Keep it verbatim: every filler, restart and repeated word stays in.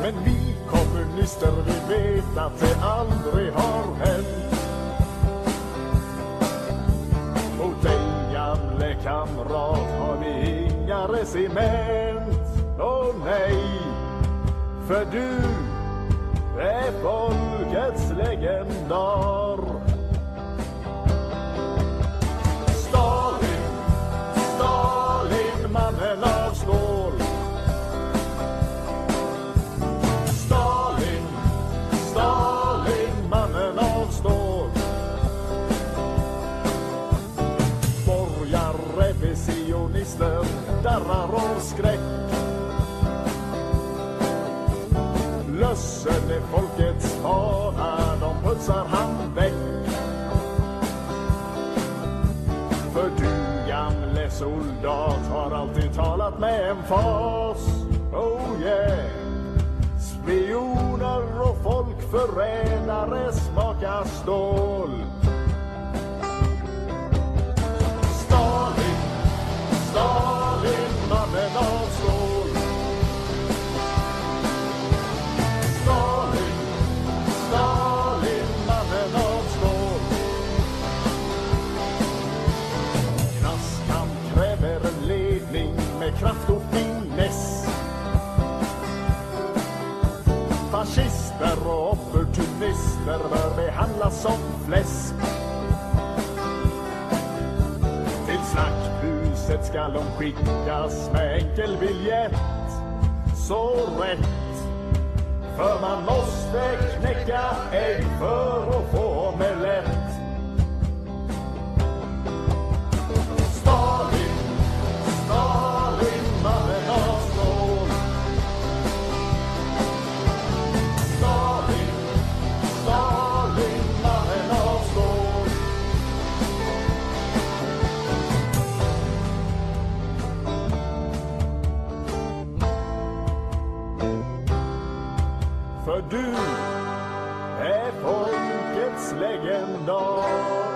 Men vi kommunister, vi vet att det aldrig har hänt. Mot dig gamle kamrat har vi inga resiment. Åh nej, för du är folkets legendar. Stalin, Stalin, mannen av stål. Stalin, Stalin, mannen av stål. Borgare, visionister, darrar och skräck. Lössen är folkets fana, de putsar han väck. För du gamle soldat har alltid talat med en fas. Oh yeah. Spioner och folkförrädare smakar stål. Stalin, Stalin, mannen av stål. Stalin, Stalin, mannen av stål. Klasskamp kräver en ledning med kraft och finess. Fascister och opportunister bör behandlas som fläsk. Till slakthuset ska de skickas med enkel biljett. Så rätt, för man måste knäcka ägg för att få omelett. Stalin, Stalin, mannen av stål. Stalin, Stalin, mannen av stål. För du är folkets legendar.